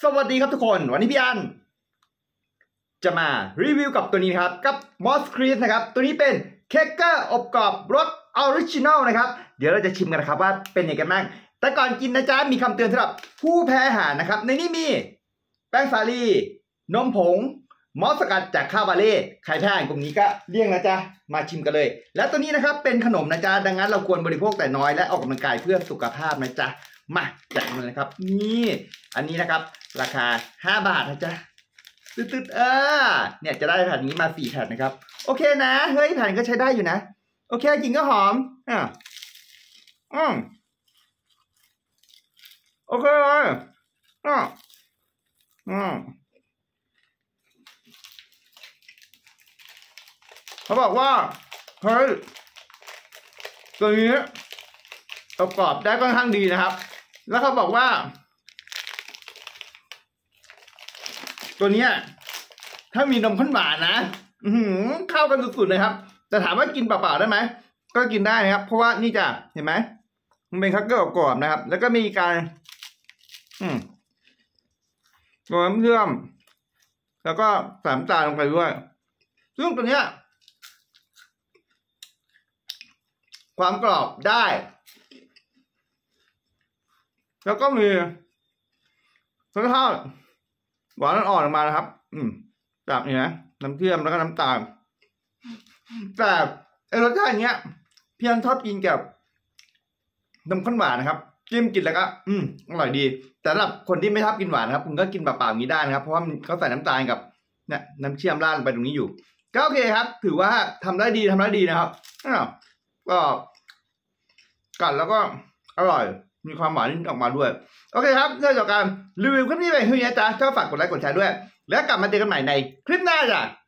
สวัสดีครับทุกคนวันนี้พี่อันจะมารีวิวกับตัวนี้ครับกับมอสครีสนะครับตัวนี้เป็นเค้กเกอร์อบกรอบรสออริจินัลนะครับเดี๋ยวเราจะชิมกันนะครับว่าเป็นยังไงกันบ้างแต่ก่อนกินนะจ๊ะมีคำเตือนสำหรับผู้แพ้อาหารนะครับในนี้มีแป้งสาลีนมผงมอสสกัดจากข้าวบาเล่ใครแพ้อาหารกลุ่มนี้ก็เลี่ยงนะจ๊ะมาชิมกันเลยและตัวนี้นะครับเป็นขนมนะจ๊ะดังนั้นเราควรบริโภคแต่น้อยและออกกำลังกายเพื่อสุขภาพนะจ๊ะมาแจกมันเลยครับนี่อันนี้นะครับราคา5 บาทนะจ๊ะตึ๊ดเนี่ยจะได้แผ่นนี้มา4 แผ่นนะครับโอเคนะเฮ้ยแผ่นก็ใช้ได้อยู่นะโอเคจริงก็หอมโอเคเลยเขาบอกว่าเฮ้ยตัวนี้ประกอบได้ค่อนข้างดีนะครับแล้วเขาบอกว่าตัวนี้ถ้ามีนมข้นหวานนะเข้ากันสุดๆเลยครับแต่ถามว่ากินเปล่าๆได้ไหมก็กินได้นะครับเพราะว่านี่จะเห็นไหมมันเป็นคัคเกอร์กรอบนะครับแล้วก็มีการตัวน้ำเชื่อมแล้วก็ใส่น้ำตาลลงไปด้วยซึ่งตัวเนี้ยความกรอบได้แล้วก็มีรสชาติหวานอ่อนออกมานะครับจากนี้นะน้ำเชื่อมแล้วก็น้ำตาลแต่รสชาติเนี้ยพี่อันชอบกินกับนมข้นหวานนะครับจิ้มกินแล้วก็อร่อยดีแต่สำหรับคนที่ไม่ชอบกินหวานนะครับคุณก็กินเปล่าๆอย่างนี้ได้นะครับเพราะว่าเขาใส่น้ำตาลกับเนี่ยน้ำเชื่อมราดลงไปตรงนี้อยู่ก็โอเคครับถือว่าทำได้ดีนะครับก็กัดแล้วก็อร่อยมีความหวานออกมาด้วยโอเคครับเรื่องจากการรีวิวคลิปนี้ไปเท่านี้จ้ะชอบฝากกดไลค์กดแชร์ด้วยแล้วกลับมาเจอกันใหม่ในคลิปหน้าจ้ะ